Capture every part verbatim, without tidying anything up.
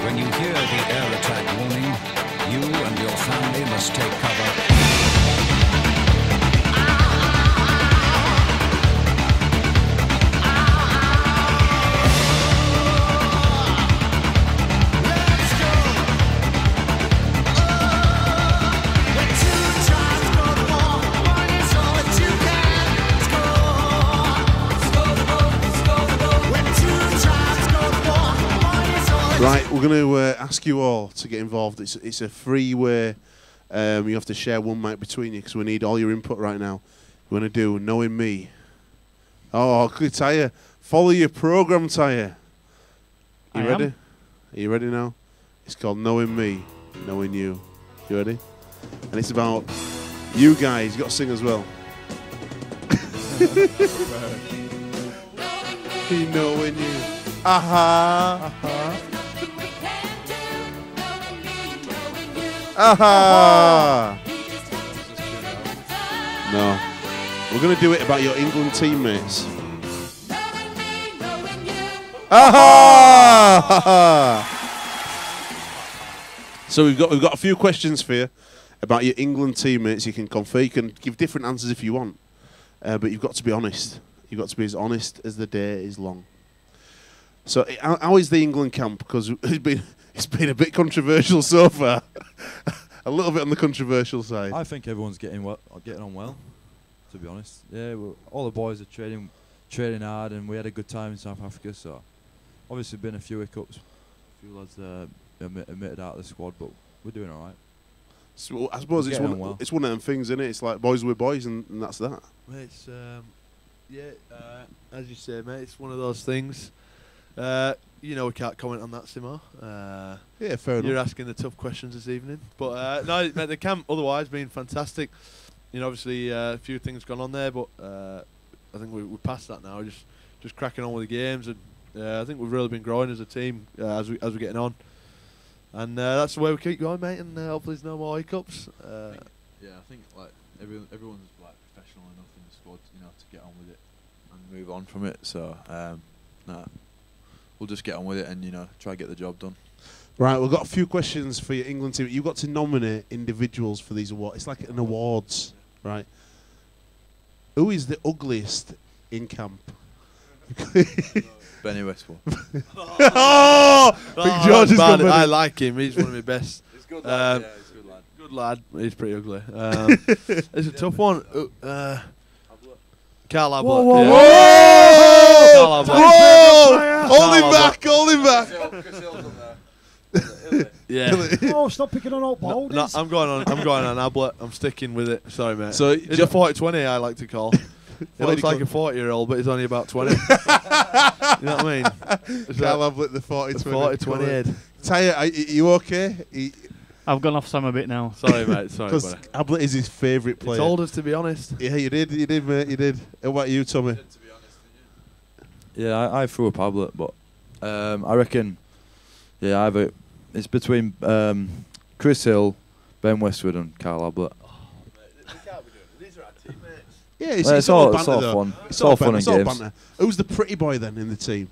When you hear the air attack warning, you and your family must take cover. Right, we're going to uh, ask you all to get involved. It's it's a free way. Um, you have to share one mic between you because we need all your input right now. We're going to do Knowing Me. Oh, good, Tyre. Follow your program, Tyre. You I ready? am. Are you ready now? It's called Knowing Me, Knowing You. You ready? And it's about you guys. You got to sing as well. Knowing you. Aha. Aha. Aha! No. We're going to do it about your England teammates. Aha! So we've got we've got a few questions for you about your England teammates. You can confer, you can give different answers if you want, uh, but you've got to be honest. You've got to be as honest as the day is long. So how, how is the England camp? Because it's been it's been a bit controversial so far. A little bit on the controversial side. I think everyone's getting well, getting on well. To be honest, yeah, we're, all the boys are training, training hard, and we had a good time in South Africa. So, obviously, been a few hiccups. A few lads uh, admit, admitted out of the squad, but we're doing all right. So I suppose We're it's getting one, on well. it's one of them things, isn't it? It's like boys with boys, and, and that's that. It's um, yeah, uh, as you say, mate. It's one of those things. Uh, you know, we can't comment on that, Simo. Uh, Yeah, fair enough. You're asking the tough questions this evening, but uh, no, mate, the camp otherwise been fantastic. You know, obviously uh, a few things gone on there, but uh, I think we, we're past that now. Just just cracking on with the games, and uh, I think we've really been growing as a team uh, as we as we're getting on, and uh, that's the way we keep going, mate. And uh, hopefully there's no more hiccups. Uh, I think, yeah, I think like everyone, everyone's like professional enough in the squad, you know, to get on with it and move on from it. So, um, nah, we'll just get on with it and you know try to get the job done. Right, we've got a few questions for your England team. You've got to nominate individuals for these awards. It's like an awards, right? Who is the ugliest in camp? Benny Westwood. Oh! Big oh, George has bad. gone I Benny. like him. He's one of my best. He's good lad, lad. Um, Yeah, he's a good lad. Good lad. He's pretty ugly. Um, it's a tough one. Uh, uh, Carl Ablett. Whoa, whoa, yeah. Whoa! Carl Ablett. Whoa! Hold him Carl back, hold him back. Yeah. Oh, stop picking on old No, boulders. no, I'm going on. I'm going on Ablett. I'm sticking with it. Sorry, mate. So, It's a forty twenty. I like to call. He looks like a forty-year-old, but he's only about twenty. You know what I mean? It's Carl like Ablett, the forty a twenty. forty twenty head. Tyre, are y- you okay? I've gone off Sam a bit now. Sorry, mate. Sorry, Because buddy. Ablett is his favourite He player. told us, to be honest. Yeah, you did, you did, mate, you did. How about you, Tommy? Yeah, I, I threw a Pablet, but um, I reckon, yeah, either it's between um, Chris Hill, Ben Westwood, and Carl Ablett. These are our teammates. Yeah, it's, Well, it's, it's all all- banter, it's all though. fun. It's, It's all, all fun banter. and It's all games. banter. Who's the pretty boy then in the team?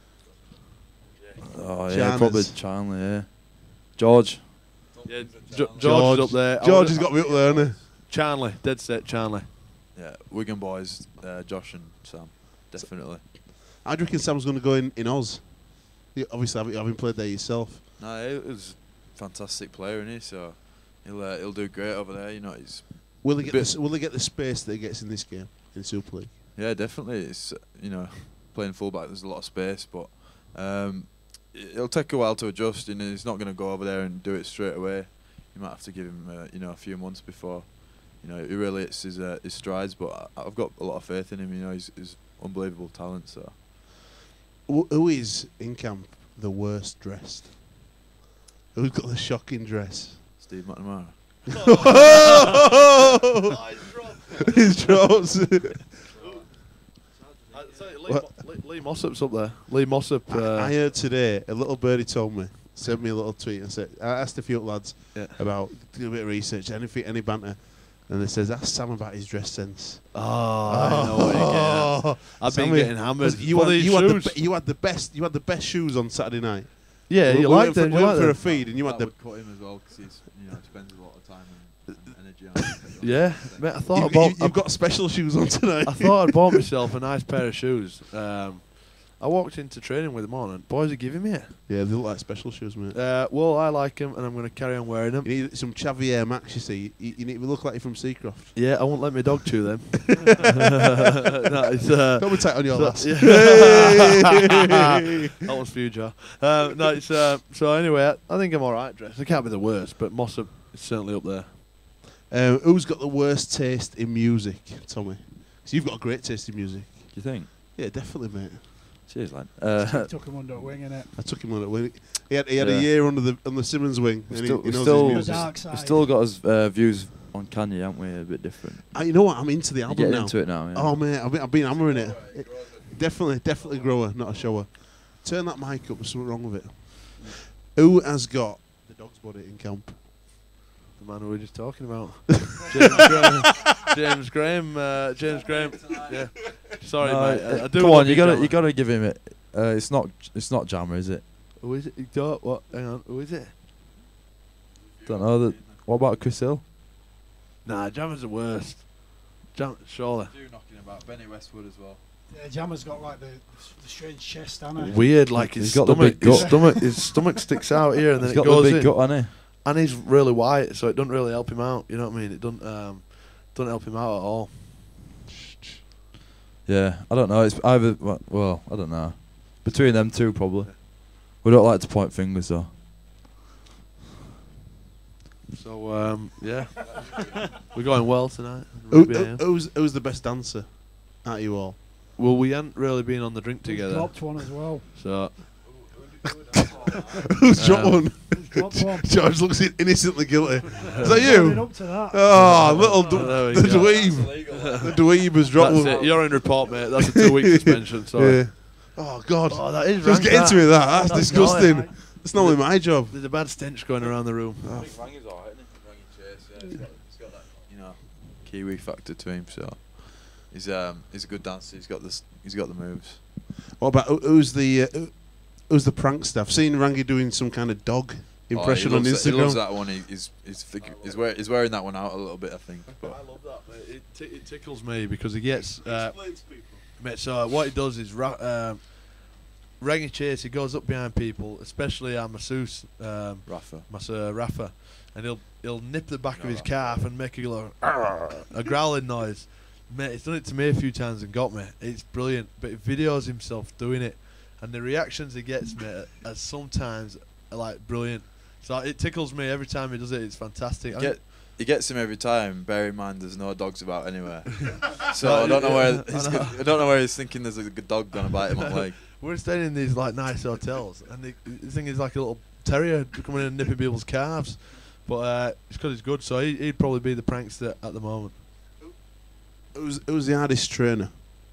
Oh yeah, Giannis. probably Chandler. Yeah, George. Yeah, George, George. is up there. I George would- has got to be up there, hasn't Charnley, dead set Charnley. Yeah, Wigan boys, uh, Josh and Sam, definitely. he? How do you reckon Sam's going to go in, in Oz? You, obviously, having, having played there yourself. No, he was a fantastic player, isn't he? So he'll uh, he'll do great over there. You know, he's Will he, A get bit- the, s- will he get the space that he gets in this game, in Super League? yeah, definitely. It's uh, you know, playing fullback, there's a lot of space, but um, it'll take a while to adjust. You know, he's not going to go over there and do it straight away. You might have to give him uh, you know a few months before you know he really hits his uh, his strides. But I, I've got a lot of faith in him. You know, he's, he's unbelievable talent. So Wh- Who is, in camp, the worst dressed? Who's got the shocking dress? Steve McNamara. His drops. Lee, Mo- Lee, Lee Mossop's up there. Lee Mossop. Uh, I, I heard today, a little birdie told me, sent me a little tweet and said, I asked a few lads Yeah. about, do a bit of research, anything, any banter, and they says, ask Sam about his dress sense. oh, I know what you're getting at. I've been Sammy, getting hammered. You For had, these you, had the, shoes. be- you had the best. You had the best shoes on Saturday night. Yeah, we you we like went for, them. we You went like for a them. feed, and you had that the. would cut him as well because he's you know spends a lot of time and, and energy on it. Yeah, mate, I thought You, I bought. you, you've got special shoes on tonight. I thought I'd bought myself a nice pair of shoes. Um, I walked into training with them on, and boys are giving me it. Yeah, they look like special shoes, mate. Uh, well, I like them, and I'm going to carry on wearing them. You need some Chavier Max, you see. You, you need to look like you're from Seacroft. Yeah, I won't let my dog chew them. that is, uh, Don't be tight on your so- lass. yeah. that was for you, Joe. Uh, no, it's, uh, so anyway, I, I think I'm all right dressed. I can't be the worst, but Mossa is certainly up there. Um, who's got the worst taste in music, Tommy? So you've got a great taste in music. Do you think? Yeah, definitely, mate. Cheers, lad. Uh, Took him under a wing, innit? I took him on it. When he had, he had Yeah. a year under the on the Simmons wing. We've and still- he, he we've knows still- his The music. dark side. we've still got his uh, views on Kanye, haven't we? A bit different. Uh, you know what? I'm into the You're album getting now. into it now. Yeah. Oh man, I've been, I've been hammering it. It- Definitely, definitely grower, not a shower. Turn that mic up. There's something wrong with it. Who has got the dog's body in camp? The man we were just talking about. James Graham. James Graham. Uh, James Graham. Yeah. Sorry, No, mate. I, I do come love on, you gotta Jammer. you gotta give him it. Uh, it's not it's not Jammer, is it? Who is it? You don't, what? Hang on. Who is it? Don't know that. What about Chris Hill? Nah, Jammer's the worst. Jam, surely. Do knocking about Benny Westwood as well. Yeah, Jammer's got like the, the strange chest, hasn't he? Weird, like his He's got the stomach. big His gut. stomach. His stomach sticks out here, and then He's it got goes the big in. gut, hasn't And he's really white, so it doesn't really help him out. You know what I mean? It doesn't um, doesn't help him out at all. he? Yeah, I don't know. It's either well, well, I don't know. Between them two, probably. We don't like to point fingers, though. So um, yeah, we're going well tonight. Who, Rugby who, A M. who's, who's the best dancer out of you all? Well, we hadn't really been on the drink He's together, dropped one as well. so Who's dropped Um, one? He's dropped one. George looks in- innocently guilty. Is that Living you? up to that. Oh, little d- Oh, there we the go. dweeb. The dweeb has dropped that's one. it. You're in report, mate. That's a two-week suspension. Sorry. Yeah. Oh God. Oh, that is Just rank, get into that. me that. That's, That's disgusting. Right. It's not only my job. There's a bad stench going around the room. I think Rangy's alright, isn't he? Rangy Chase, yeah. He's got, he's got that, you know, Kiwi factor to him, so he's um he's a good dancer. He's got this. He's got the moves. What about who- who's the uh, who- who's the prankster? I've seen Rangi doing some kind of dog impression oh, on he loves that- Instagram. He loves that one. He, he's he's fig- he's, wear, he's wearing that one out a little bit, I think. But I love that, mate. It, t- it tickles me because he gets. Uh, mate, so what he does is ra- um, Rangy Chase. He goes up behind people, especially our masseuse, um, Rafa. Massa Rafa, and he'll he'll nip the back of his calf and make a little a growling noise. Mate, he's done it to me a few times and got me. It's brilliant, but he videos himself doing it, and the reactions he gets, mate, are sometimes are like brilliant. So it tickles me every time he does it. It's fantastic. I Get, think- he gets him every time. Bear in mind, there's no dogs about anywhere. So I don't know where I he's know. go- I don't know where he's thinking there's a good dog gonna bite him on the leg. We're staying in these like nice hotels, and the, the thing is like a little terrier coming in and nipping people's calves. But uh, it's because he's good, so he, he'd probably be the prankster at the moment. Who's who's the hardest trainer?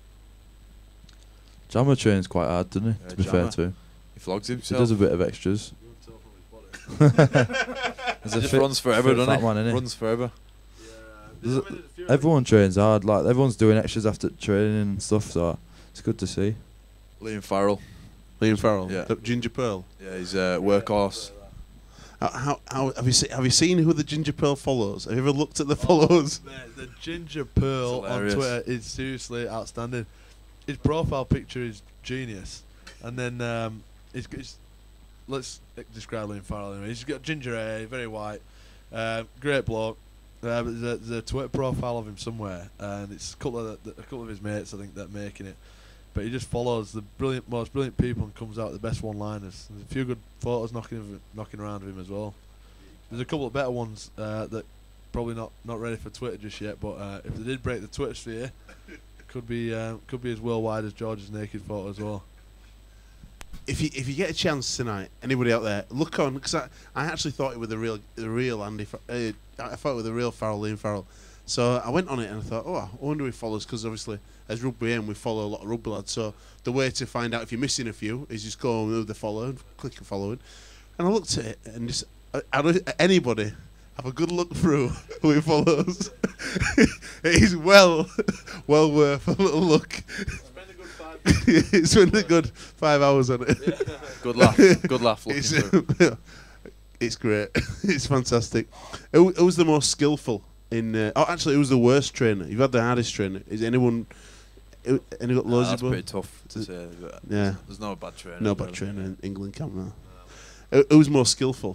Jammer trains quite hard, doesn't he? Yeah, to be fair Jammer. to him, He flogs he himself. does a bit of extras. He There's a just fit- runs forever, fit doesn't fat he? man, innit? Runs forever. There's a- Everyone trains hard. Like everyone's doing extras after training and stuff. So it's good to see. Liam Farrell. Liam Farrell. Yeah. The Ginger Pearl. Yeah, he's a workhorse. How, how, how have you seen have you seen who the Ginger Pearl follows? Have you ever looked at the follows? Mate, the Ginger Pearl It's on hilarious. Twitter is seriously outstanding. His profile picture is genius, and then um, he's, he's let's describe Liam Farrell anyway. He's got ginger hair, very white, uh, great bloke. Uh, but there's a, there's a Twitter profile of him somewhere, and it's a couple of the, a couple of his mates, I think, that are making it. But he just follows the brilliant, most brilliant people and comes out with the best one-liners. There's a few good photos knocking of, knocking around of him as well. There's a couple of better ones uh, that probably not, not ready for Twitter just yet. But uh, if they did break the Twitter sphere, could be uh, could be as worldwide as George's naked photo as well. If you if you get a chance tonight, anybody out there, look on because I, I actually thought it was the real the real Andy. Fa- Uh, I thought it was the real Farrell, Liam Farrell. So I went on it and I thought, oh, I wonder if he follows because obviously as rugby and we follow a lot of rugby lads. So the way to find out if you're missing a few is just go on the follow and click and following. And I looked at it and just I, I don't, anybody have a good look through who he follows. It is well well worth a little look. Spend a good five It's been a good five hours on it. Good laugh. Good laugh. Looking It's, through. it's great. It's fantastic. Who, who's the most skillful in? Uh, oh, actually, who's the worst trainer? You've had the hardest trainer. Is anyone? who- Any got Nah, loads that's of pretty tough to say. But Yeah. There's no bad trainer. No really. bad trainer in England camp now. Who- Who's more skillful?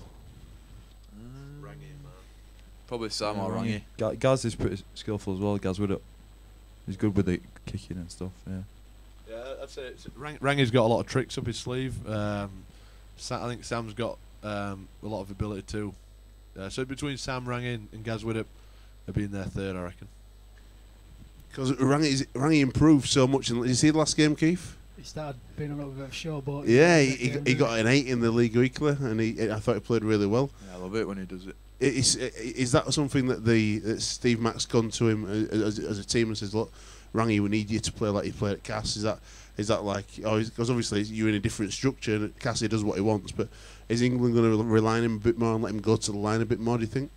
Mm, Probably Sam or Rangy. Rangy. Ga- Gaz is pretty skillful as well. Gaz Widdop. He's good with the kicking and stuff. Yeah. Yeah, I'd say it's, Rang, Rangy's got a lot of tricks up his sleeve. Um, Sa- I think Sam's got um, a lot of ability too. Uh, so between Sam, Rangy, and, and Gaz Widdop, they'll be in their third, I reckon. Because Rangy, Rangy improved so much. In, did you see the last game, Keith? He started being a little bit of a showboat. Yeah, he, he, he got an eight in the League Weekly, and he, I thought he played really well. Yeah, I love it when he does it. Is, is that something that the that Steve Mack's gone to him as, as a team and says, look, Rangy, we need you to play like you played at Cass? Is that is that like, oh, because obviously you're in a different structure and Cassie does what he wants, but is England going to rely on him a bit more and let him go to the line a bit more, do you think?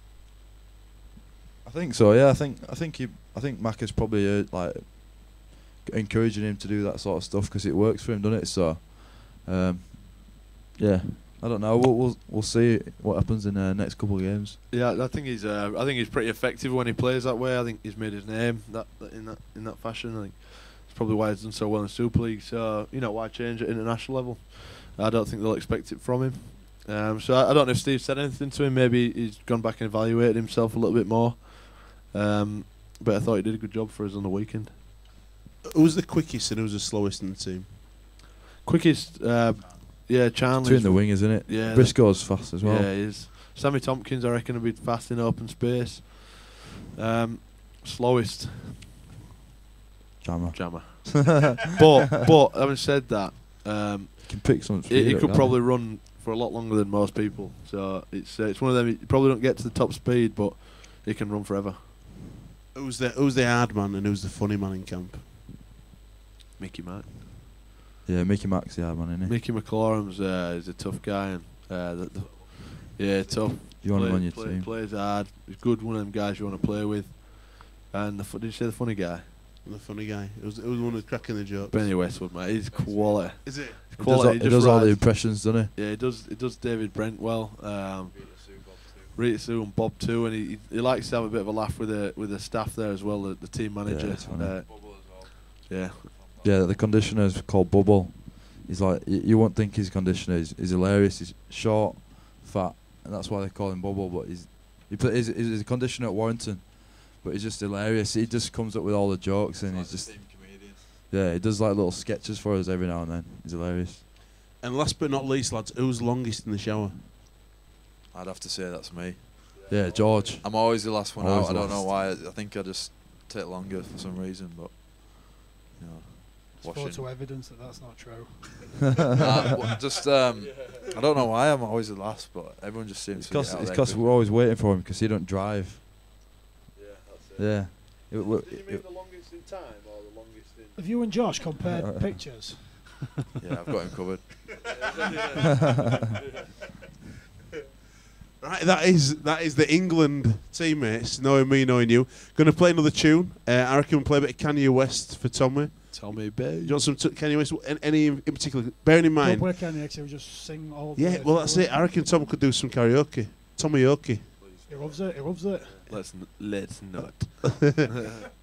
I think so. Yeah, I think I think he, I think Mac is probably uh, like encouraging him to do that sort of stuff because it works for him, doesn't it? So, um, yeah, I don't know. We'll we'll, we'll see what happens in the uh, next couple of games. Yeah, I think he's. Uh, I think he's pretty effective when he plays that way. I think he's made his name that, that in that in that fashion. I think it's probably why he's done so well in Super League. So you know, why change at international level? I don't think they'll expect it from him. Um, so I, I don't know if Steve said anything to him. Maybe he's gone back and evaluated himself a little bit more. Um, but I thought he did a good job for us on the weekend. Who's the quickest and who's the slowest in the team? Quickest, uh, yeah, Chandler. Two in the wing, isn't it? Yeah, Briscoe's fast as well. Yeah, he is. Sammy Tompkins, I reckon, will be fast in open space. Um, slowest, Jammer. Jammer. but but having said that, um, Can pick some. he, he could probably run for a lot longer than most people. So it's uh, it's one of them. You probably don't get to the top speed, but he can run forever. Who's the who's the hard man and who's the funny man in camp? Mickey Mack. Yeah, Mickey Mack's the hard man, isn't he? Mickey McLaurin's uh, is a tough guy, and uh, the, the, yeah, tough. You want him Play- on your play, team. Plays hard. He's good. One of them guys you want to play with. And the fu- did you say the funny guy? The funny guy. It was, it was one who's cracking the jokes. Benny Westwood, mate. He's quality. Is it? He's He does, quality. all, he just does all the rides- impressions, doesn't Yeah, he does. He does David Brent well. Um, Rita Sue and Bob too, and he, he he likes to have a bit of a laugh with the with the staff there as well. The, the team manager. Yeah, it's funny. Uh, yeah, he? Yeah, the conditioner's called Bubble. He's like, y- you won't think he's a conditioner. He's, he's hilarious. He's short, fat, and that's why they call him Bubble. But he's he play, he's, he's a conditioner at Warrington, but he's just hilarious. He just comes up with all the jokes, and he's just yeah, he does like little sketches for us every now and then. He's hilarious. And last but not least, lads, who's longest in the shower? I'd have to say that's me. Yeah, George. I'm always the last one Always out. I don't know last. why. I think I just take longer for some reason, but you know, There's washing. photo evidence that that's not true. Nah, well, just um, I don't know why I'm always the last, but everyone just seems It's to get because out it's there 'cause quick. we're always waiting for him because he don't drive. yeah, that's it. Yeah. It, w- Did you it- mean the longest in time or the longest in? Have you and Josh compared pictures? Yeah, I've got him covered. Right, that is that is the England teammates, knowing me, knowing you. Going to play another tune. Uh, I reckon we'll play a bit of Kanye West for Tommy. Tommy Do Bay. you want some t- Kanye West? An- Any in in particular? Bearing in Don't mind, play Kanye next year, just sing all the yeah. way Well, that's through it. I reckon Tom could do some karaoke. Tommy-oke. He loves it, he loves it. Let's n- let's not.